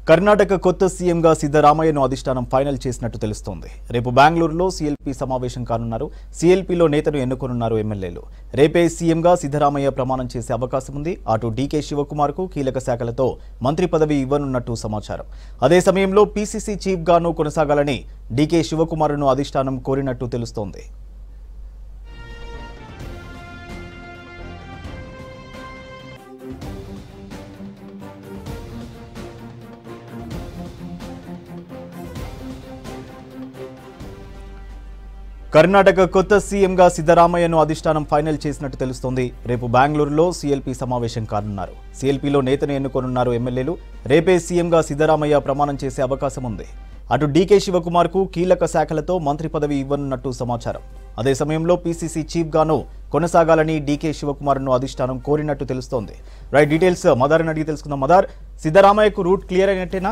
కర్ణాటక కొత్త సీఎంగా సిద్ధరామయ్యను అధిష్టానం ఫైనల్ చేసినట్టు తెలుస్తోంది. రేపు బెంగళూరులో సీఎల్పీ సమావేశం కానున్నారు. సీఎల్పీలో నేతను ఎన్నుకోనున్నారు ఎమ్మెల్యేలు. రేపే సీఎంగా సిద్ధరామయ్య ప్రమాణం చేసే అవకాశం ఉంది. అటు డీకే శివకుమార్కు కీలక శాఖలతో మంత్రి పదవి ఇవ్వనున్నట్టు సమాచారం. అదే సమయంలో పీసీసీ చీఫ్గాను కొనసాగాలని డీకే శివకుమార్ను అధిష్టానం కోరినట్టు తెలుస్తోంది. కర్ణాటక కొత్త సీఎంగా సిద్ధరామయ్యను అధిష్టానం ఫైనల్ చేసినట్టు తెలుస్తోంది. రేపు బెంగళూరులో సీఎల్పీ సమావేశం కానున్నారు. సీఎల్పీలో నేతను ఎన్నుకోనున్నారు ఎమ్మెల్యేలు. రేపే సీఎంగా సిద్ధరామయ్య ప్రమాణం చేసే అవకాశం ఉంది. అటు డీకే శివకుమార్కు కీలక శాఖలతో మంత్రి పదవి ఇవ్వనున్నట్టు సమాచారం. అదే సమయంలో పీసీసీ చీఫ్గాను కొనసాగాలని డీకే శివకుమార్ను అధిష్టానం కోరినట్టు తెలుస్తోంది. రైట్, డీటెయిల్స్ మదార్ని అడిగి తెలుసుకుందాం. మదార్, సిద్ధరామయ్యకు రూట్ క్లియర్ అయినట్టేనా?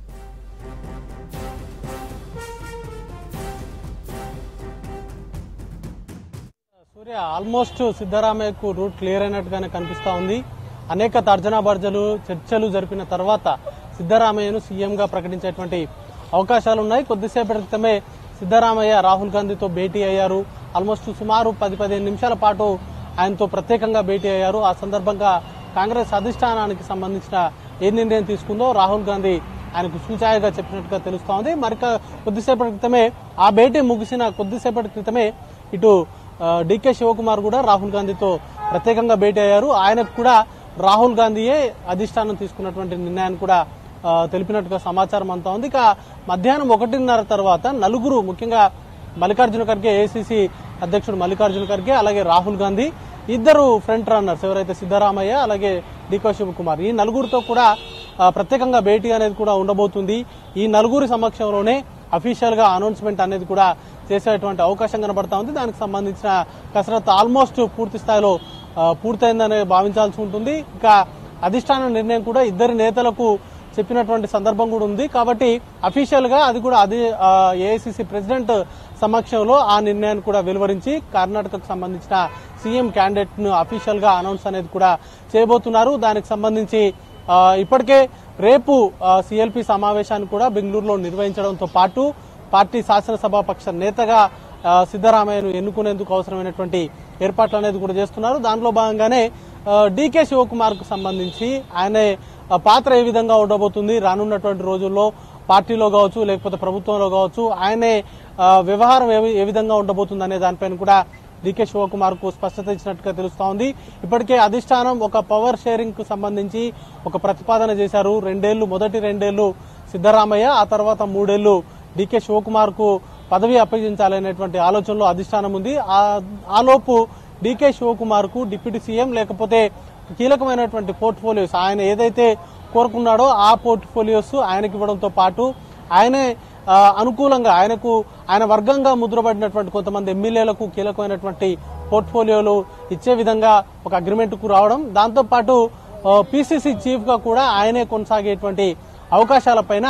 ఆల్మోస్ట్ సిద్ధరామయ్యకు రూట్ క్లియర్ అయినట్టుగానే కనిపిస్తా ఉంది. అనేక తర్జనా భర్జలు చర్చలు జరిపిన తర్వాత సిద్ధరామయ్యను సీఎంగా ప్రకటించేటువంటి అవకాశాలు ఉన్నాయి. కొద్దిసేపటి క్రితమే సిద్ధరామయ్య రాహుల్ గాంధీతో భేటీ అయ్యారు. ఆల్మోస్ట్ సుమారు 10-15 నిమిషాల పాటు ఆయనతో ప్రత్యేకంగా భేటీ అయ్యారు. ఆ సందర్భంగా కాంగ్రెస్ అధిష్టానానికి సంబంధించిన ఏ నిర్ణయం తీసుకుందో రాహుల్ గాంధీ ఆయనకు సూచాయగా చెప్పినట్టుగా తెలుస్తా ఉంది. మరి కొద్దిసేపటి క్రితమే ఆ భేటీ ముగిసిన కొద్దిసేపటి క్రితమే ఇటు డీకే శివకుమార్ కూడా రాహుల్ గాంధీతో ప్రత్యేకంగా భేటీ అయ్యారు. ఆయనకు కూడా రాహుల్ గాంధీయే అధిష్టానం తీసుకున్నటువంటి నిర్ణయాన్ని కూడా తెలిపినట్టుగా సమాచారం అంతా ఉంది. ఇక మధ్యాహ్నం 1:30 తర్వాత నలుగురు, ముఖ్యంగా మల్లికార్జున ఖర్గే, ఏఐసీసీ అధ్యక్షుడు మల్లికార్జున ఖర్గే, అలాగే రాహుల్ గాంధీ, ఇద్దరు ఫ్రంట్ రన్నర్స్ ఎవరైతే సిద్ధరామయ్య అలాగే డీకే శివకుమార్, ఈ నలుగురితో కూడా ప్రత్యేకంగా భేటీ అనేది కూడా ఉండబోతుంది. ఈ నలుగురి సమక్షంలోనే అఫీషియల్ గా అనౌన్స్మెంట్ అనేది కూడా చేసేటువంటి అవకాశం కనబడతా ఉంది. దానికి సంబంధించిన కసరత్తు ఆల్మోస్ట్ పూర్తి స్థాయిలో పూర్తయిందని భావించాల్సి ఉంటుంది. ఇక అధిష్టాన నిర్ణయం కూడా ఇద్దరి నేతలకు చెప్పినటువంటి సందర్భం కూడా ఉంది. కాబట్టి అఫీషియల్ గా అది కూడా ఏఐసీసీ ప్రెసిడెంట్ సమక్షంలో ఆ నిర్ణయాన్ని కూడా వెలువరించి కర్ణాటకకు సంబంధించిన సీఎం క్యాండిడేట్ ను అఫీషియల్ గా అనౌన్స్ అనేది కూడా చేయబోతున్నారు. దానికి సంబంధించి ఇప్పటికే రేపు సీఎల్పీ సమావేశాన్ని కూడా బెంగళూరులో నిర్వహించడంతో పాటు పార్టీ శాసనసభాపక్ష నేతగా సిద్ధరామయ్యను ఎన్నుకునేందుకు అవసరమైనటువంటి ఏర్పాట్లు అనేది కూడా చేస్తున్నారు. దానిలో భాగంగానే డీకే శివకుమార్ కు సంబంధించి ఆయన పాత్ర ఏ విధంగా ఉండబోతుంది, రానున్నటువంటి రోజుల్లో పార్టీలో కావచ్చు లేకపోతే ప్రభుత్వంలో కావచ్చు ఆయనే వ్యవహారం ఏ విధంగా ఉండబోతుంది అనే దానిపైన కూడా డీకే శివకుమార్ కు స్పష్టత ఇచ్చినట్టుగా తెలుస్తా ఉంది. ఇప్పటికే అధిష్టానం ఒక పవర్ షేరింగ్ కు సంబంధించి ఒక ప్రతిపాదన చేశారు. మొదటి 2 ఏళ్లు సిద్ధరామయ్య, ఆ తర్వాత 3 ఏళ్లు డీకే శివకుమార్ కు పదవి అప్పగించాలనేటువంటి ఆలోచనలో అధిష్టానం ఉంది. ఆలోపు డీకే శివకుమార్ కు డిప్యూటీ సీఎం లేకపోతే కీలకమైనటువంటి పోర్ట్ఫోలియోస్ ఆయన ఏదైతే కోరుకున్నాడో ఆ పోర్ట్ఫోలియోస్ ఆయనకి ఇవ్వడంతో పాటు ఆయనే అనుకూలంగా ఆయన వర్గంగా ముద్రపడినటువంటి కొంతమంది ఎమ్మెల్యేలకు కీలకమైనటువంటి పోర్ట్ఫోలియోలు ఇచ్చే విధంగా ఒక అగ్రిమెంట్ కు రావడం, దాంతో పాటు పీసీసీ చీఫ్ గా కూడా ఆయనే కొనసాగేటువంటి అవకాశాలపైన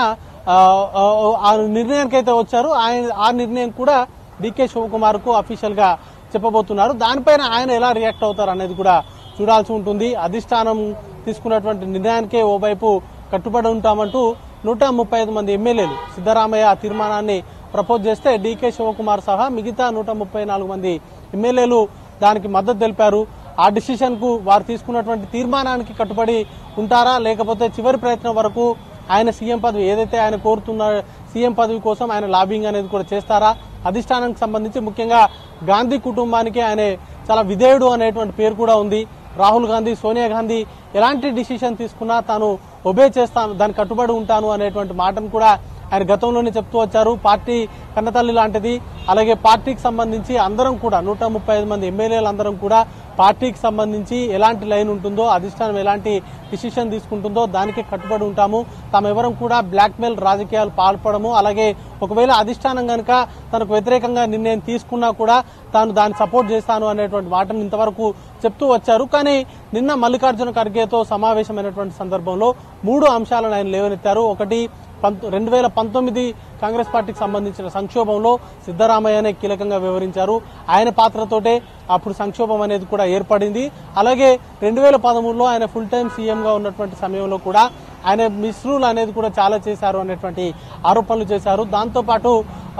ఆ నిర్ణయానికి అయితే వచ్చారు. ఆ నిర్ణయం కూడా డీకే శివకుమార్ కు అఫీషియల్ గా చెప్పబోతున్నారు. దానిపైన ఆయన ఎలా రియాక్ట్ అవుతారు అనేది కూడా చూడాల్సి ఉంటుంది. అధిష్టానం తీసుకున్నటువంటి నిర్ణయానికే ఓవైపు కట్టుబడి ఉంటామంటూ 135 మంది ఎమ్మెల్యేలు సిద్ధరామయ్య తీర్మానాన్ని ప్రపోజ్ చేస్తే డీకే శివకుమార్ సహా మిగతా 134 మంది ఎమ్మెల్యేలు దానికి మద్దతు తెలిపారు. ఆ డిసిషన్ కు వారు తీసుకున్నటువంటి తీర్మానానికి కట్టుబడి ఉంటారా, లేకపోతే చివరి ప్రయత్నం వరకు ఆయన సీఎం పదవి ఏదైతే ఆయన కోరుతున్న సీఎం పదవి కోసం ఆయన లాబింగ్ అనేది కూడా చేస్తారా? అధిష్టానానికి సంబంధించి ముఖ్యంగా గాంధీ కుటుంబానికి ఆయన చాలా విధేయుడు అనేటువంటి పేరు కూడా ఉంది. రాహుల్ గాంధీ, సోనియా గాంధీ ఎలాంటి డిసిషన్ తీసుకున్నా తాను ఒబే చేస్తాను, దానికి కట్టుబడి ఉంటాను అనేటువంటి మాటను కూడా ఆయన గతంలోనే చెప్తూ వచ్చారు. పార్టీ కన్నతల్లి లాంటిది. అలాగే పార్టీకి సంబంధించి అందరం కూడా 135 మంది ఎమ్మెల్యేలు అందరం కూడా పార్టీకి సంబంధించి ఎలాంటి లైన్ ఉంటుందో, అధిష్టానం ఎలాంటి డిసిషన్ తీసుకుంటుందో దానికి కట్టుబడి ఉంటాము. తామెవరం కూడా బ్లాక్మెయిల్ రాజకీయాలు పాల్పడము, అలాగే ఒకవేళ అధిష్టానం కనుక తనకు వ్యతిరేకంగా నిర్ణయం తీసుకున్నా కూడా తాను దాన్ని సపోర్ట్ చేస్తాను అనేటువంటి మాటను ఇంతవరకు చెప్తూ వచ్చారు. కానీ నిన్న మల్లికార్జున ఖర్గేతో సమావేశమైనటువంటి సందర్భంలో 3 అంశాలను ఆయన లేవనెత్తారు. ఒకటి, 2019 కాంగ్రెస్ పార్టీకి సంబంధించిన సంక్షోభంలో సిద్ధరామయ్యనే కీలకంగా వివరించారు. ఆయన పాత్రతోటే అప్పుడు సంక్షోభం అనేది కూడా ఏర్పడింది. అలాగే 2013లో ఆయన ఫుల్ టైం సీఎంగా ఉన్నటువంటి సమయంలో కూడా ఆయన మిస్రూల్ అనేది కూడా చాలా చేశారు అనేటువంటి ఆరోపణలు చేశారు. దాంతోపాటు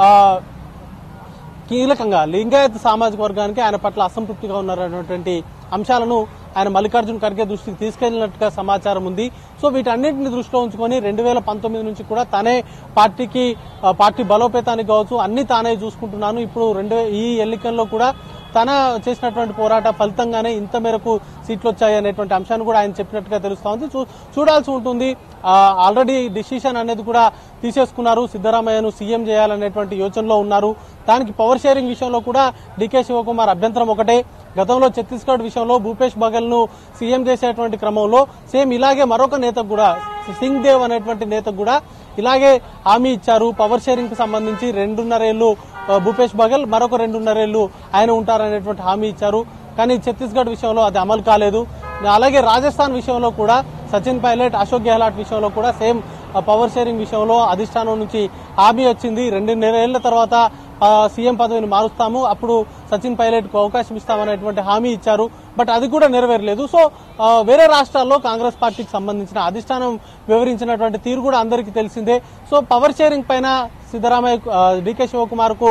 కీలకంగా లింగాయత్ సామాజిక వర్గానికి ఆయన పట్ల అసంతృప్తిగా ఉన్నారనేటువంటి అంశాలను ఆయన మల్లికార్జున ఖర్గే దృష్టికి తీసుకెళ్లినట్టుగా సమాచారం ఉంది. సో వీటన్నింటిని దృష్టిలో ఉంచుకొని 2019 నుంచి కూడా తనే పార్టీ బలోపేతానికి కావచ్చు అన్ని తానే చూసుకుంటున్నాను. ఇప్పుడు ఈ ఎన్నికల్లో కూడా తన చేసినటువంటి పోరాట ఫలితంగానే ఇంత మేరకు సీట్లు వచ్చాయి అనేటువంటి అంశాన్ని కూడా ఆయన చెప్పినట్టుగా తెలుస్తా ఉంది. చూడాల్సి ఉంటుంది. ఆల్రెడీ డిసిషన్ అనేది కూడా తీసేసుకున్నారు. సిద్ధరామయ్యను సీఎం చేయాలనేటువంటి యోచనలో ఉన్నారు. దానికి పవర్ షేరింగ్ విషయంలో కూడా డీకే శివకుమార్ అభ్యంతరం ఒకటే. గతంలో ఛత్తీస్గఢ్ విషయంలో భూపేష్ బఘెల్ ను సీఎం చేసేటువంటి క్రమంలో సేమ్ ఇలాగే మరొక నేతకు కూడా సింగ్ దేవ్ అనేటువంటి నేతకు కూడా ఇలాగే హామీ ఇచ్చారు. పవర్ షేరింగ్ కు సంబంధించి 2.5 ఏళ్లు భూపేష్ బఘెల్, మరొక 2.5 ఏళ్లు ఆయన ఉంటారనేటువంటి హామీ ఇచ్చారు. కానీ ఛత్తీస్గఢ్ విషయంలో అది అమలు కాలేదు. అలాగే రాజస్థాన్ విషయంలో కూడా సచిన్ పైలట్, అశోక్ గెహ్లాట్ విషయంలో కూడా సేమ్ పవర్ షేరింగ్ విషయంలో అధిష్టానం నుంచి హామీ వచ్చింది. 2.5 ఏళ్ల తర్వాత సీఎం పదవిని మారుస్తాము, అప్పుడు సచిన్ పైలట్ కు అవకాశం ఇస్తామనేటువంటి హామీ ఇచ్చారు. బట్ అది కూడా నెరవేరలేదు. సో వేరే రాష్ట్రాల్లో కాంగ్రెస్ పార్టీకి సంబంధించిన అధిష్టానం వివరించినటువంటి తీరు కూడా అందరికీ తెలిసిందే. సో పవర్ షేరింగ్ పైన సిద్ధరామయ్య, డీకే శివకుమార్ కు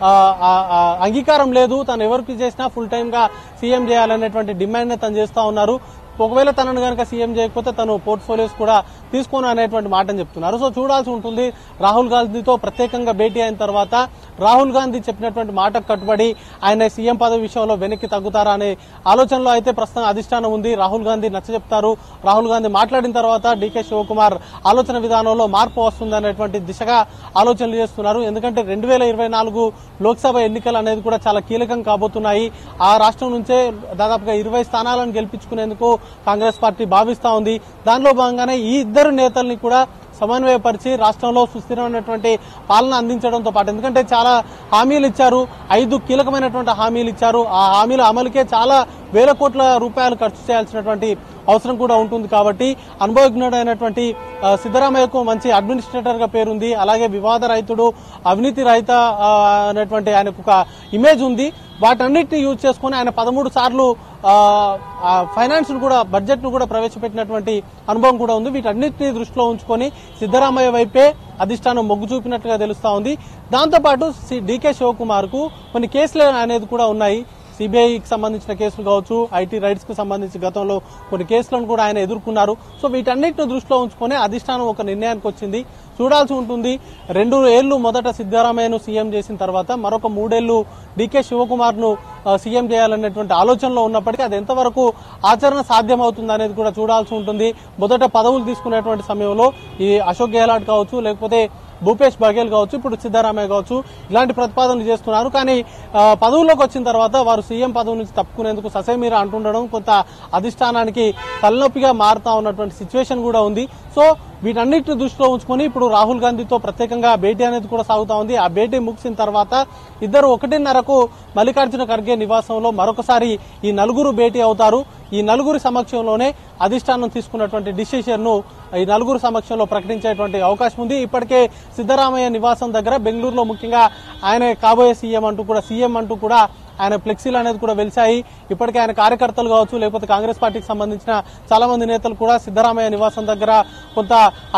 అంగీకారం లేదు. తను ఎవరికి చేసినా ఫుల్ టైమ్ గా సీఎం చేయాలనేటువంటి డిమాండ్ ని తను చేస్తా ఉన్నారు. ఒకవేళ తనను కనుక సీఎం చేయకపోతే తను పోర్ట్ఫోలియోస్ కూడా తీసుకోను అనేటువంటి మాటని చెప్తున్నారు. సో చూడాల్సి ఉంటుంది. రాహుల్ గాంధీతో ప్రత్యేకంగా భేటీ అయిన తర్వాత రాహుల్ గాంధీ చెప్పినటువంటి మాటకు కట్టుబడి ఆయన సీఎం పదవి విషయంలో వెనక్కి తగ్గుతారా అనే ఆలోచనలో అయితే ప్రస్తుతం అధిష్టానం ఉంది. రాహుల్ గాంధీ నచ్చజెప్తారు. రాహుల్ గాంధీ మాట్లాడిన తర్వాత డీకే శివకుమార్ ఆలోచన విధానంలో మార్పు వస్తుంది అనేటువంటి దిశగా ఆలోచనలు చేస్తున్నారు. ఎందుకంటే 2024 లోక్సభ ఎన్నికలు అనేది కూడా చాలా కీలకం కాబోతున్నాయి. ఆ రాష్ట్రం నుంచే దాదాపుగా 20 స్థానాలను గెలిపించుకునేందుకు కాంగ్రెస్ పార్టీ భావిస్తా ఉంది. దానిలో భాగంగానే ఈ ఇద్దరు నేతల్ని కూడా సమన్వయపరిచి రాష్ట్రంలో సుస్థిరమైనటువంటి పాలన అందించడంతో పాటు, ఎందుకంటే చాలా హామీలు ఇచ్చారు, 5 కీలకమైనటువంటి హామీలు ఇచ్చారు. ఆ హామీల అమలుకే చాలా వేల కోట్ల రూపాయలు ఖర్చు చేయాల్సినటువంటి అవసరం కూడా ఉంటుంది. కాబట్టి అనుభవజ్ఞుడైనటువంటి సిద్ధరామయ్యకు మంచి అడ్మినిస్ట్రేటర్ గా పేరుంది. అలాగే వివాద రహితుడు, అవినీతి రహిత అనేటువంటి ఆయనకు ఒక ఇమేజ్ ఉంది. వాటన్నిటిని యూజ్ చేసుకుని ఆయన 13 సార్లు ఫైనాన్స్ ను కూడా, బడ్జెట్ ను కూడా ప్రవేశపెట్టినటువంటి అనుభవం కూడా ఉంది. వీటన్నిటిని దృష్టిలో ఉంచుకొని సిద్ధరామయ్య వైపే అధిష్టానం మొగ్గు చూపినట్లుగా తెలుస్తా ఉంది. దాంతోపాటు డీకే శివకుమార్ కు కొన్ని కేసులు అనేది కూడా ఉన్నాయి. సిబిఐకి సంబంధించిన కేసులు కావచ్చు, ఐటీ రైట్స్ కు సంబంధించి గతంలో కొన్ని కేసులను కూడా ఆయన ఎదుర్కొన్నారు. సో వీటన్నిటిని దృష్టిలో ఉంచుకొని అధిష్టానం ఒక నిర్ణయానికి వచ్చింది. చూడాల్సి ఉంటుంది. 2 ఏళ్లు మొదట సిద్ధరామయ్యను సీఎం చేసిన తర్వాత మరొక 3 ఏళ్లు డీకే శివకుమార్ ను సీఎం చేయాలనేటువంటి ఆలోచనలో ఉన్నప్పటికీ అది ఎంతవరకు ఆచరణ సాధ్యమవుతుంది అనేది కూడా చూడాల్సి ఉంటుంది. మొదట పదవులు తీసుకునేటువంటి సమయంలో ఈ అశోక్ గెహ్లాట్ కావచ్చు, లేకపోతే భూపేష్ బఘెల్ కావచ్చు, ఇప్పుడు సిద్ధరామయ్య కావచ్చు, ఇలాంటి ప్రతిపాదనలు చేస్తున్నారు. కానీ పదవుల్లోకి వచ్చిన తర్వాత వారు సీఎం పదవి నుంచి తప్పుకునేందుకు ససేమీరా అంటుండడం కొంత అధిష్టానానికి తలనొప్పిగా మారుతా ఉన్నటువంటి సిచ్యువేషన్ కూడా ఉంది. సో వీటన్నిటిని దృష్టిలో ఉంచుకొని ఇప్పుడు రాహుల్ గాంధీతో ప్రత్యేకంగా భేటీ అనేది కూడా సాగుతా ఉంది. ఆ భేటీ ముగిసిన తర్వాత ఇద్దరు 1:30కు మల్లికార్జున ఖర్గే నివాసంలో మరొకసారి ఈ నలుగురు భేటీ అవుతారు. ఈ నలుగురి సమక్షంలోనే అధిష్టానం తీసుకున్నటువంటి డిసిషన్ ను ఈ నలుగురు సమక్షంలో ప్రకటించేటువంటి అవకాశం ఉంది. ఇప్పటికే సిద్ధరామయ్య నివాసం దగ్గర బెంగళూరులో ముఖ్యంగా ఆయన కాబోయే సీఎం అంటూ కూడా ఆయన ఫ్లెక్సీలు అనేది కూడా వెలిశాయి. ఇప్పటికే ఆయన కార్యకర్తలు కావచ్చు, లేకపోతే కాంగ్రెస్ పార్టీకి సంబంధించిన చాలా మంది నేతలు కూడా సిద్ధరామయ్య నివాసం దగ్గర కొంత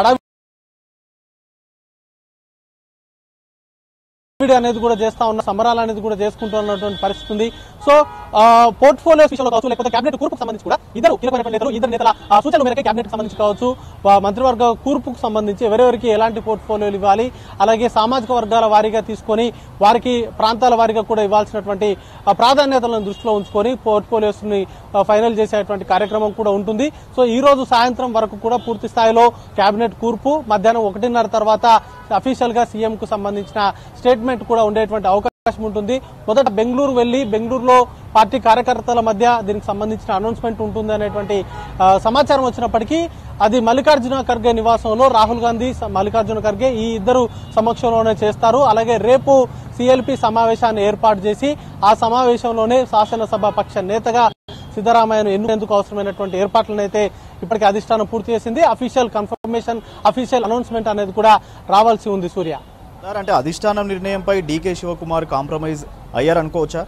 అనేది కూడా చేస్తా ఉన్న, సమరాలు అనేది కూడా చేసుకుంటున్నటువంటి పరిస్థితి ఉంది. సో పోర్ట్ఫోలియో విషయంలో కావచ్చు, లేకపోతే కేబినెట్ కూర్పుకు సంబంధించి కూడా ఇద్దరు నేతల సూచనల మేరకు కేబినెట్ సంబంధించి కావచ్చు, మంత్రివర్గ కూర్పుకు సంబంధించి ఎవరెవరికి ఎలాంటి పోర్ట్ఫోలియోలు ఇవ్వాలి, అలాగే సామాజిక వర్గాల వారీగా తీసుకొని వారికి ప్రాంతాల వారీగా కూడా ఇవ్వాల్సినటువంటి ప్రాధాన్యతలను దృష్టిలో ఉంచుకొని పోర్ట్ఫోలియోస్ ని ఫైనల్ చేసేటువంటి కార్యక్రమం కూడా ఉంటుంది. సో ఈ రోజు సాయంత్రం వరకు కూడా పూర్తి స్థాయిలో కేబినెట్ కూర్పు, మధ్యాహ్నం 1:30 తర్వాత అఫీషియల్ గా సీఎం కు సంబంధించిన స్టేట్మెంట్ కూడా ఉండేటువంటి అవకాశం ఉంటుంది. మొదట బెంగళూరు వెళ్లి బెంగళూరులో పార్టీ కార్యకర్తల మధ్య దీనికి సంబంధించిన అనౌన్స్మెంట్ ఉంటుంది అనేటువంటి సమాచారం వచ్చినప్పటికీ అది మల్లికార్జున ఖర్గే నివాసంలో రాహుల్ గాంధీ, మల్లికార్జున ఖర్గే ఈ ఇద్దరు సమక్షంలోనే చేస్తారు. అలాగే రేపు సిఎల్పి సమావేశాన్ని ఏర్పాటు చేసి ఆ సమావేశంలోనే శాసనసభ పక్ష నేతగా సిద్ధరామయ్యను ఎన్నుకునేందుకు అవసరమైనటువంటి ఏర్పాట్లను అయితే ఇప్పటికే అధిష్టానం పూర్తి చేసింది. అఫీషియల్ కన్ఫర్మేషన్, అఫీషియల్ అనౌన్స్మెంట్ అనేది కూడా రావాల్సి ఉంది. సూర్య, అంటే అధిష్టానం నిర్ణయంపై డీకే శివకుమార్ కాంప్రమైజ్ అయ్యారనుకోవచ్చా?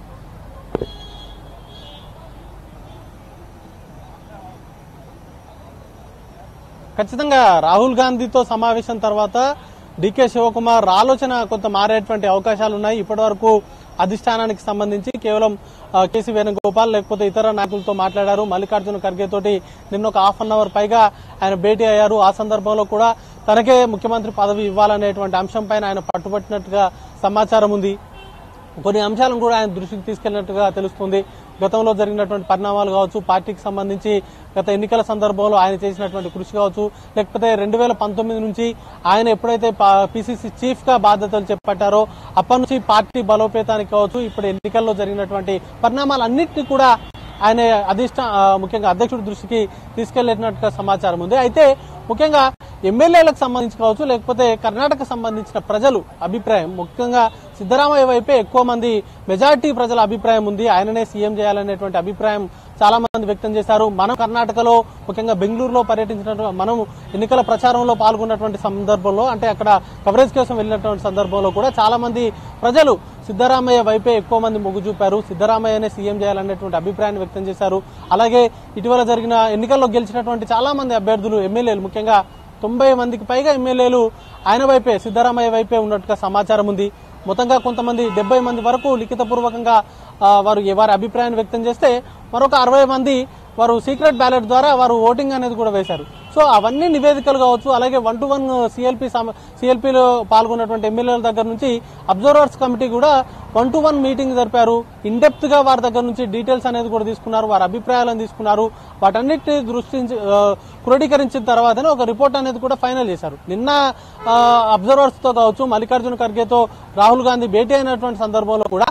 ఖచ్చితంగా రాహుల్ గాంధీతో సమావేశం తర్వాత డీకే శివకుమార్ ఆలోచన కొంత మారేటువంటి అవకాశాలు ఉన్నాయి. ఇప్పటి వరకు అధిష్టానానికి సంబంధించి కేవలం కేసీ వేణుగోపాల్ లేకపోతే ఇతర నాయకులతో మాట్లాడారు. మల్లికార్జున ఖర్గే తోటి నిన్న ఒక హాఫ్ అన్ అవర్ పైగా ఆయన భేటీ అయ్యారు. ఆ సందర్భంలో కూడా తనకే ముఖ్యమంత్రి పదవి ఇవ్వాలనేటువంటి అంశం పైన ఆయన పట్టుబట్టినట్టుగా సమాచారం ఉంది. కొన్ని అంశాలను కూడా ఆయన దృష్టికి తీసుకెళ్లినట్టుగా తెలుస్తుంది. గతంలో జరిగినటువంటి పరిణామాలు కావచ్చు, పార్టీకి సంబంధించి గత ఎన్నికల సందర్భంలో ఆయన చేసినటువంటి కృషి కావచ్చు, లేకపోతే 2019 నుంచి ఆయన ఎప్పుడైతే పిసిసి చీఫ్ గా బాధ్యతలు చేపట్టారో అప్పటి నుంచి పార్టీ బలోపేతానికి కావచ్చు, ఇప్పుడు ఎన్నికల్లో జరిగినటువంటి పరిణామాలన్నింటినీ కూడా ఆయన ముఖ్యంగా అధ్యక్షుడి దృష్టికి తీసుకెళ్లినట్టుగా సమాచారం ఉంది. అయితే ముఖ్యంగా ఎమ్మెల్యేలకు సంబంధించి కావచ్చు, లేకపోతే కర్ణాటక సంబంధించిన ప్రజలు అభిప్రాయం ముఖ్యంగా సిద్దరామయ్య వైపే ఎక్కువ మంది మెజారిటీ ప్రజల అభిప్రాయం ఉంది. ఆయననే సీఎం చేయాలనేటువంటి అభిప్రాయం చాలా మంది వ్యక్తం చేశారు. మనం కర్ణాటకలో ముఖ్యంగా బెంగళూరులో పర్యటించినట్టు మనం ఎన్నికల ప్రచారంలో పాల్గొన్నటువంటి సందర్భంలో, అంటే అక్కడ కవరేజ్ కోసం వెళ్ళినటువంటి సందర్భంలో కూడా చాలా మంది ప్రజలు సిద్దరామయ్య వైపే ఎక్కువ మంది మొగ్గు చూపారు. సిద్దరామయ్యనే సీఎం చేయాలనేటువంటి అభిప్రాయాన్ని వ్యక్తం చేశారు. అలాగే ఇటీవల జరిగిన ఎన్నికల్లో గెలిచినటువంటి చాలా మంది అభ్యర్థులు, ఎమ్మెల్యేలు, ముఖ్యంగా 90 మందికి పైగా ఎమ్మెల్యేలు ఆయన వైపే, సిద్దరామయ్య వైపే ఉన్నట్టుగా సమాచారం ఉంది. మొత్తంగా కొంతమంది 70 మంది వరకు లిఖితపూర్వకంగా వారు వారి అభిప్రాయాన్ని వ్యక్తం చేస్తే, మరొక 60 మంది వారు సీక్రెట్ బ్యాలెట్ ద్వారా వారు ఓటింగ్ అనేది కూడా వేశారు. సో అవన్నీ నివేదికలు కావచ్చు, అలాగే 1-to-1 సిఎల్పీలో పాల్గొన్నటువంటి ఎమ్మెల్యేల దగ్గర నుంచి అబ్జర్వర్స్ కమిటీ కూడా 1-to-1 మీటింగ్ జరిపారు. ఇన్ డెప్త్ గా వారి దగ్గర నుంచి డీటెయిల్స్ అనేది కూడా తీసుకున్నారు, వారి అభిప్రాయాలను తీసుకున్నారు. వాటన్నిటిని క్రోడీకరించిన తర్వాతనే ఒక రిపోర్ట్ అనేది కూడా ఫైనల్ చేశారు. నిన్న అబ్జర్వర్స్ తో కావచ్చు, మల్లికార్జున ఖర్గేతో రాహుల్ గాంధీ భేటీ అయినటువంటి సందర్భంలో కూడా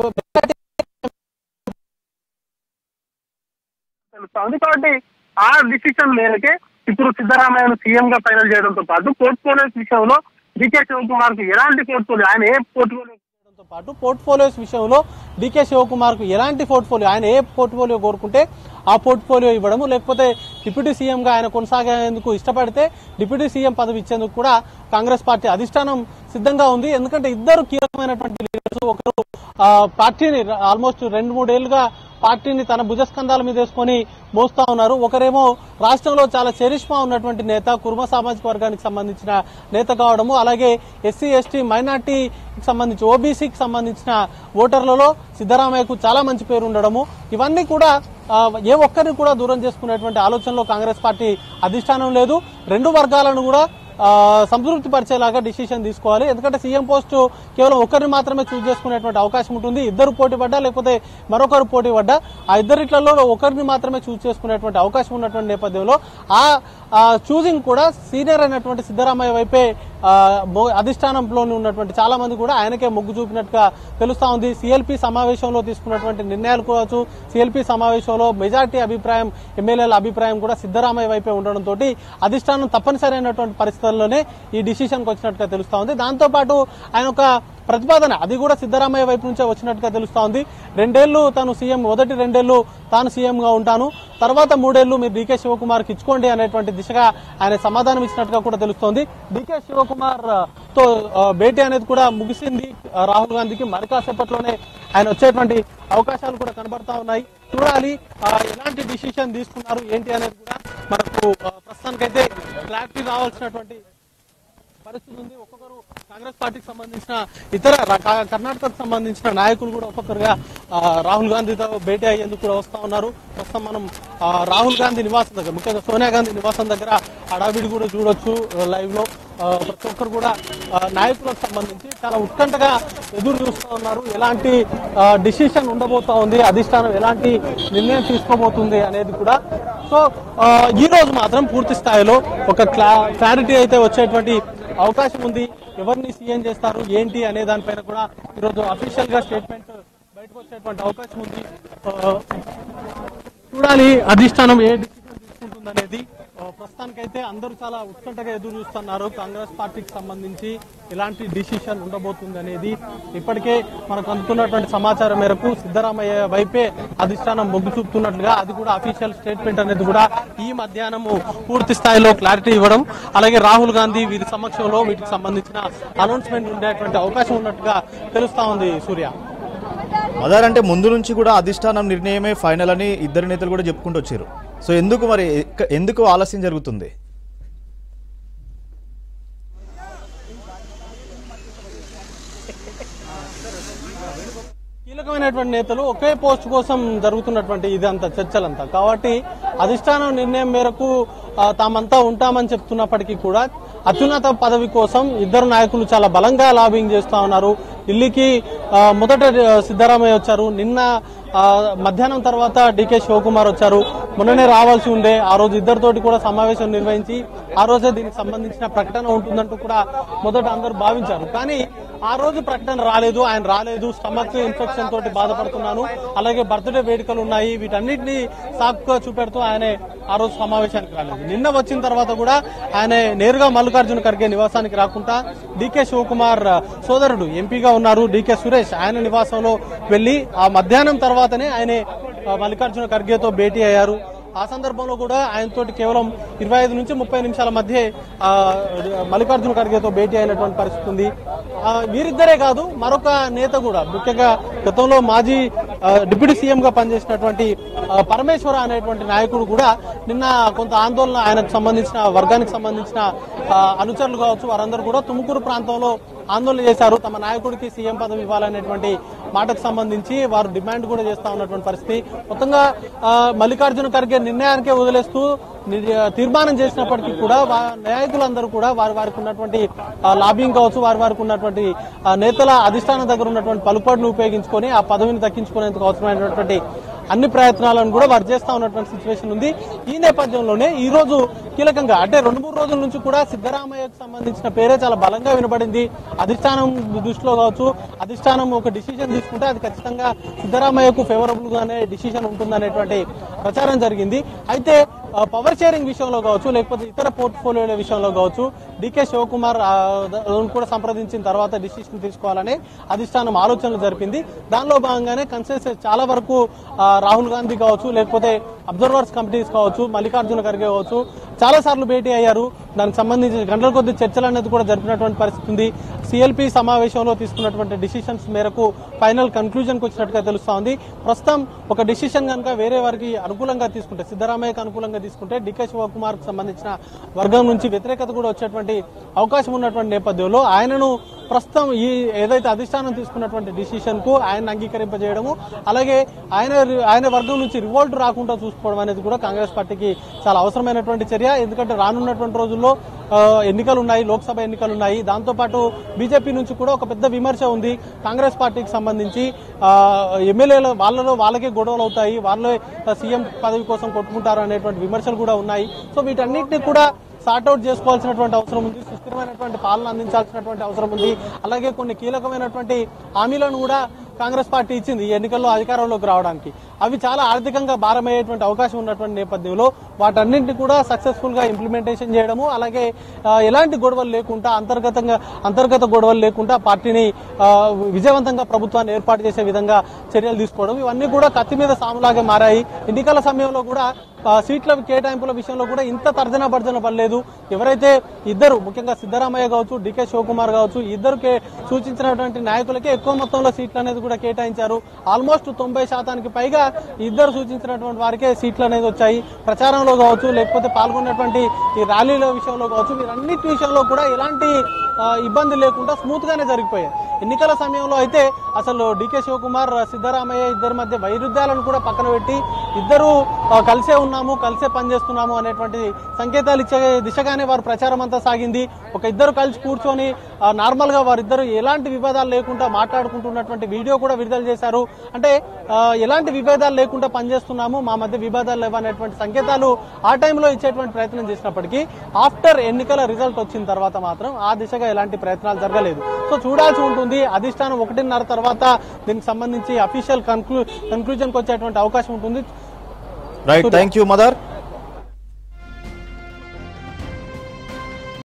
కాబట్టి ఆ డిసిషన్ మేరకే ఇప్పుడు సిద్దరామయ్యను సీఎం గా ఫైనల్ చేయడంతో పాటు పోర్ట్ఫోలియోస్ విషయంలో డీకే శివకుమార్ కు ఎలాంటి పోర్ట్ఫోలియో, ఆయన ఏ పోర్ట్ఫోలియోస్ విషయంలో డీకే శివకుమార్ కు ఎలాంటి పోర్ట్ఫోలియో, ఆయన ఏ పోర్ట్ఫోలియో కోరుకుంటే ఆ పోర్ట్ఫోలియో ఇవ్వడము, లేకపోతే డిప్యూటీ సీఎం గా ఆయన కొనసాగేందుకు ఇష్టపడితే డిప్యూటీ సీఎం పదవి ఇచ్చేందుకు కూడా కాంగ్రెస్ పార్టీ అధిష్టానం సిద్ధంగా ఉంది. ఎందుకంటే ఇద్దరు కీలకమైనటువంటి లీడర్స్, ఒకరు పార్టీని ఆల్మోస్ట్ 2-3 ఏళ్లుగా పార్టీని తన భుజస్కంధాల మీద వేసుకొని మోస్తా ఉన్నారు. ఒకరేమో రాష్ట్రంలో చాలా చరిష్మా ఉన్నటువంటి నేత, కుర్మ సామాజిక వర్గానికి సంబంధించిన నేత కావడము, అలాగే ఎస్సీ ఎస్టీ మైనార్టీకి సంబంధించి ఓబీసీకి సంబంధించిన ఓటర్లలో సిద్దరామయ్యకు చాలా మంచి పేరు ఉండడము, ఇవన్నీ కూడా ఏ ఒక్కరిని కూడా దూరం చేసుకునేటువంటి ఆలోచనలో కాంగ్రెస్ పార్టీ అధిష్టానం లేదు. రెండు వర్గాలను కూడా సంతృప్తి పరిచేలాగా డిసిషన్ తీసుకోవాలి. ఎందుకంటే సీఎం పోస్టు కేవలం ఒకరిని మాత్రమే చూస్ చేసుకునేటువంటి అవకాశం ఉంటుంది. ఇద్దరు పోటీ పడ్డా లేకపోతే మరొకరు పోటీ పడ్డా ఆ ఇద్దరిట్లలో ఒకరిని మాత్రమే చూస్ చేసుకునేటువంటి అవకాశం ఉన్నటువంటి నేపథ్యంలో ఆ చూసింగ్ కూడా సీనియర్ అయినటువంటి సిద్దరామయ్య వైపే అధిష్టానంలో ఉన్నటువంటి చాలా మంది కూడా ఆయనకే మొగ్గు చూపినట్టుగా తెలుస్తా ఉంది. సిఎల్పీ సమావేశంలో తీసుకున్నటువంటి నిర్ణయాలు కావచ్చు, సిఎల్పీ సమావేశంలో మెజార్టీ అభిప్రాయం, ఎమ్మెల్యేల అభిప్రాయం కూడా సిద్దరామయ్య వైపే ఉండడంతో అధిష్టానం తప్పనిసరి అయినటువంటి పరిస్థితుల్లోనే ఈ డిసిషన్కి వచ్చినట్టుగా తెలుస్తా ఉంది. దాంతో పాటు ఆయన ఒక ప్రతిపాదన, అది కూడా సిద్దరామయ్య వైపు నుంచే వచ్చినట్టుగా తెలుస్తా ఉంది. 2 ఏళ్లు తాను సీఎం, మొదటి 2 ఏళ్లు తాను సీఎం గా ఉంటాను, తర్వాత 3 ఏళ్లు మీరు డీకే శివకుమార్కి ఇచ్చుకోండి అనేటువంటి దిశగా ఆయన సమాధానం ఇచ్చినట్టుగా కూడా తెలుస్తోంది. డీకే శివకుమార్ తో భేటీ అనేది కూడా ముగిసింది రాహుల్ గాంధీకి. మరి కాసేపట్లోనే ఆయన వచ్చేటువంటి అవకాశాలు కూడా కనబడతా ఉన్నాయి. చూడాలి ఎలాంటి డిసిషన్ తీసుకున్నారు ఏంటి అనేది కూడా మనకు ప్రస్తుతానికైతే క్లారిటీ రావాల్సినటువంటి పరిస్థితి ఉంది. ఒక్కొక్కరు కాంగ్రెస్ పార్టీకి సంబంధించిన ఇతర కర్ణాటకకు సంబంధించిన నాయకులు కూడా ఒక్కొక్కరుగా రాహుల్ గాంధీతో భేటీ అయ్యేందుకు కూడా వస్తా ఉన్నారు. ప్రస్తుతం మనం రాహుల్ గాంధీ నివాసం దగ్గర, ముఖ్యంగా సోనియా గాంధీ నివాసం దగ్గర హడావిడి కూడా చూడొచ్చు లైవ్ లో. ప్రతి ఒక్కరు కూడా నాయకులకు సంబంధించి చాలా ఉత్కంఠగా ఎదురు చూస్తూ ఉన్నారు. ఎలాంటి డిసిషన్ ఉండబోతా ఉంది, అధిష్టానం ఎలాంటి నిర్ణయం తీసుకోబోతుంది అనేది కూడా. సో ఈ రోజు మాత్రం పూర్తి స్థాయిలో ఒక క్లారిటీ అయితే వచ్చేటువంటి అవకాశం ఉంది. ఎవరిని సీఎం చేస్తారు ఏంటి అనే దానిపైన కూడా ఈరోజు అఫీషియల్ గా స్టేట్మెంట్ బయటకు వచ్చేటువంటి అవకాశం ఉంది. చూడాలి అధిష్టానం ఏ డిసిషన్ తీసుకుంటుంది అనేది. ప్రస్తుతానికైతే అందరూ చాలా ఉత్కంఠగా ఎదురు చూస్తున్నారు కాంగ్రెస్ పార్టీకి సంబంధించి ఎలాంటి డిసిషన్ ఉండబోతుంది అనేది. ఇప్పటికే మనకు అందుతున్నటువంటి సమాచారం మేరకు సిద్ధరామయ్య వైపే అధిష్టానం మొగ్గు చూపుతున్నట్లుగా, అది కూడా అఫీషియల్ స్టేట్మెంట్ అనేది కూడా ఈ మధ్యాహ్నం పూర్తి స్థాయిలో క్లారిటీ ఇవ్వడం, అలాగే రాహుల్ గాంధీ వీరి సమక్షంలో వీటికి సంబంధించిన అనౌన్స్మెంట్ ఉండేటువంటి అవకాశం ఉన్నట్టుగా తెలుస్తా ఉంది. సూర్య, అదారంటే ముందు నుంచి కూడా అధిష్టానం నిర్ణయమే ఫైనల్ అని ఇద్దరు నేతలు కూడా చెప్పుకుంటూ వచ్చారు. సో ఎందుకు ఆలస్యం జరుగుతుంది? కీలకమైనటువంటి నేతలు ఒకే పోస్ట్ కోసం జరుగుతున్నటువంటి ఇదంతా చర్చలంతా కాబట్టి అధిష్టానం నిర్ణయం మేరకు తామంతా ఉంటామని చెప్తున్నప్పటికీ కూడా అత్యున్నత పదవి కోసం ఇద్దరు నాయకులు చాలా బలంగా లాబింగ్ చేస్తా ఉన్నారు. ఢిల్లీకి మొదట సిద్ధరామయ్య వచ్చారు, నిన్న మధ్యాహ్నం తర్వాత డీకే శివకుమార్ వచ్చారు. మొన్ననే రావాల్సి ఉండే, ఆ రోజు ఇద్దరితోటి కూడా సమావేశం నిర్వహించి ఆ రోజే దీనికి సంబంధించిన ప్రకటన ఉంటుందంటూ కూడా మొదట అందరూ భావించారు. కానీ ఆ రోజు ప్రకటన రాలేదు, ఆయన రాలేదు, స్టమక్ ఇన్ఫెక్షన్ తోటి బాధపడుతున్నాను, అలాగే బర్త్డే వేడుకలు ఉన్నాయి, వీటన్నిటిని సాకుగా చూపెడుతూ ఆయన ఆ రోజు సమావేశానికి రాలేదు. నిన్న వచ్చిన తర్వాత కూడా ఆయన నేరుగా మల్లికార్జున ఖర్గే నివాసానికి రాకుండా డీకే శివకుమార్ సోదరుడు ఎంపీగా ఉన్నారు డీకే సురేష్, ఆయన నివాసంలో వెళ్లి ఆ మధ్యాహ్నం తర్వాతనే ఆయన మల్లికార్జున ఖర్గేతో భేటీ అయ్యారు. ఆ సందర్భంలో కూడా ఆయనతోటి కేవలం 25 నుంచి 30 నిమిషాల మధ్య మల్లికార్జున ఖర్గేతో భేటీ అయినటువంటి పరిస్థితి ఉంది. వీరిద్దరే కాదు, మరొక నేత కూడా, ముఖ్యంగా గతంలో మాజీ డిప్యూటీ సీఎం గా పనిచేసినటువంటి పరమేశ్వర అనేటువంటి నాయకుడు కూడా నిన్న కొంత ఆందోళన, ఆయనకు సంబంధించిన వర్గానికి సంబంధించిన అనుచరులు కావచ్చు, వారందరూ కూడా తుముకూరు ప్రాంతంలో ఆందోళన చేశారు. తమ నాయకుడికి సీఎం పదవి ఇవ్వాలనేటువంటి మాటకు సంబంధించి వారు డిమాండ్ కూడా చేస్తా ఉన్నటువంటి పరిస్థితి. మొత్తంగా మల్లికార్జున ఖర్గే నిర్ణయానికే వదిలేస్తూ తీర్మానం చేసినప్పటికీ కూడా నాయకులందరూ కూడా వారికి ఉన్నటువంటి లాబింగ్ కావచ్చు, వారికి ఉన్నటువంటి నేతల అధిష్టానం దగ్గర ఉన్నటువంటి పలుపడును ఉపయోగించుకొని ఆ పదవిని దక్కించుకునేందుకు అవసరమైనటువంటి అన్ని ప్రయత్నాలను కూడా వారు చేస్తా ఉన్నటువంటి సిచ్యువేషన్ ఉంది. ఈ నేపథ్యంలోనే ఈ రోజు కీలకంగా అంటే 2-3 రోజుల నుంచి కూడా సిద్ధరామయ్యకు సంబంధించిన పేరే చాలా బలంగా వినబడింది. అధిష్టానం దృష్టిలో కావచ్చు, అధిష్టానం ఒక డిసిషన్ తీసుకుంటే అది ఖచ్చితంగా సిద్ధరామయ్యకు ఫేవరబుల్ గానే డిసిషన్ ఉంటుందనేటువంటి ప్రచారం జరిగింది. అయితే పవర్ షేరింగ్ విషయంలో కావచ్చు, లేకపోతే ఇతర పోర్ట్ఫోలియోల విషయంలో కావచ్చు, డీకే శివకుమార్ కూడా సంప్రదించిన తర్వాత డిసిషన్ తీసుకోవాలని అధిష్టానం ఆలోచనలు జరిపింది. దానిలో భాగంగానే కన్సెన్సస్ చాలా వరకు రాహుల్ గాంధీ కావచ్చు, లేకపోతే అబ్జర్వర్స్ కమిటీస్ కావచ్చు, మల్లికార్జున ఖర్గే కావచ్చు, చాలా సార్లు భేటీ అయ్యారు. దానికి సంబంధించి గంటల కొద్ది చర్చలు అనేది కూడా జరిపినటువంటి పరిస్థితి ఉంది. సిఎల్పి సమావేశంలో తీసుకున్నటువంటి డిసిషన్స్ మేరకు ఫైనల్ కన్క్లూజన్ కు వచ్చినట్టుగా తెలుస్తా ఉంది. ప్రస్తుతం ఒక డిసిషన్ కనుక వేరే వారికి అనుకూలంగా తీసుకుంటే, సిద్ధరామయ్యకు అనుకూలంగా తీసుకుంటే డీకే శివకుమార్ కు సంబంధించిన వర్గం నుంచి వ్యతిరేకత కూడా వచ్చేటువంటి అవకాశం ఉన్నటువంటి నేపథ్యంలో ఆయనను ప్రస్తుతం ఈ ఏదైతే అధిష్టానం తీసుకున్నటువంటి డిసిషన్ కు ఆయన అంగీకరింపజేయడము, అలాగే ఆయన వర్గం నుంచి రివోల్ట్ రాకుండా చూసుకోవడం అనేది కూడా కాంగ్రెస్ పార్టీకి చాలా అవసరమైనటువంటి చర్య. ఎందుకంటే రానున్నటువంటి రోజుల్లో ఎన్నికలు ఉన్నాయి, లోక్సభ ఎన్నికలు ఉన్నాయి. దాంతోపాటు బీజేపీ నుంచి కూడా ఒక పెద్ద విమర్శ ఉంది కాంగ్రెస్ పార్టీకి సంబంధించి. ఎమ్మెల్యేల వాళ్ళకే గొడవలు అవుతాయి, వాళ్ళే సీఎం పదవి కోసం కొట్టుకుంటారు అనేటువంటి విమర్శలు కూడా ఉన్నాయి. సో వీటన్నిటిని కూడా సార్ట్అవుట్ చేసుకోవాల్సినటువంటి అవసరం ఉంది, సుస్థిరమైనటువంటి పాలన అందించాల్సినటువంటి అవసరం ఉంది. అలాగే కొన్ని కీలకమైనటువంటి హామీలను కూడా కాంగ్రెస్ పార్టీ ఇచ్చింది ఈ ఎన్నికల్లో అధికారంలోకి రావడానికి. అవి చాలా ఆర్థికంగా భారమయ్యేటువంటి అవకాశం ఉన్నటువంటి నేపథ్యంలో వాటన్నింటినీ కూడా సక్సెస్ఫుల్ గా ఇంప్లిమెంటేషన్ చేయడము, అలాగే ఎలాంటి గొడవలు లేకుండా అంతర్గత గొడవలు లేకుండా పార్టీని విజయవంతంగా ప్రభుత్వాన్ని ఏర్పాటు చేసే విధంగా చర్యలు తీసుకోవడం, ఇవన్నీ కూడా కత్తి మీద సాములాగే మారాయి. ఎన్నికల సమయంలో కూడా సీట్ల కేటాయింపుల విషయంలో కూడా ఇంత తర్జన భర్జన పడలేదు. ఎవరైతే ఇద్దరు, ముఖ్యంగా సిద్ధరామయ్య కావచ్చు, డీకే శివకుమార్ కావచ్చు, ఇద్దరు సూచించినటువంటి నాయకులకే ఎక్కువ మొత్తంలో సీట్లు అనేది కూడా కేటాయించారు. ఆల్మోస్ట్ 90% పైగా ఇద్దరు సూచించినటువంటి వారికే సీట్లు అనేది వచ్చాయి. ప్రచారంలో కావచ్చు, లేకపోతే పాల్గొన్నటువంటి ఈ ర్యాలీల విషయంలో కావచ్చు, వీరన్నిటి విషయంలో కూడా ఎలాంటి ఇబ్బంది లేకుండా స్మూత్ గానే జరిగిపోయాయి. ఎన్నికల సమయంలో అయితే అసలు డీకే శివకుమార్, సిద్ధరామయ్య ఇద్దరి మధ్య వైరుధ్యాలను కూడా పక్కన పెట్టి ఇద్దరు కలిసే ఉన్నాము, కలిసే పనిచేస్తున్నాము అనేటువంటి సంకేతాలు ఇచ్చే దిశగానే వారు ప్రచారం అంతా సాగింది. ఒక ఇద్దరు కలిసి కూర్చొని నార్మల్ గా వారిద్దరు ఎలాంటి విభేదాలు లేకుండా మాట్లాడుకుంటున్నటువంటి వీడియో కూడా విడుదల చేశారు. అంటే ఎలాంటి విభేదాలు లేకుండా పనిచేస్తున్నాము, మా మధ్య విభేదాలు లేవనేటువంటి సంకేతాలు ఆ టైంలో ఇచ్చేటువంటి ప్రయత్నం చేసినప్పటికీ ఆఫ్టర్ ఎన్నికల రిజల్ట్ వచ్చిన తర్వాత మాత్రం ఆ దిశగా ఎలాంటి ప్రయత్నాలు జరగలేదు. సో చూడాల్సి ఉంటుంది. అధిష్టానం 1:30 తర్వాత దీనికి సంబంధించి అఫీషియల్ కన్క్లూజన్ కు వచ్చేటువంటి అవకాశం ఉంటుంది. Right, thank you mother.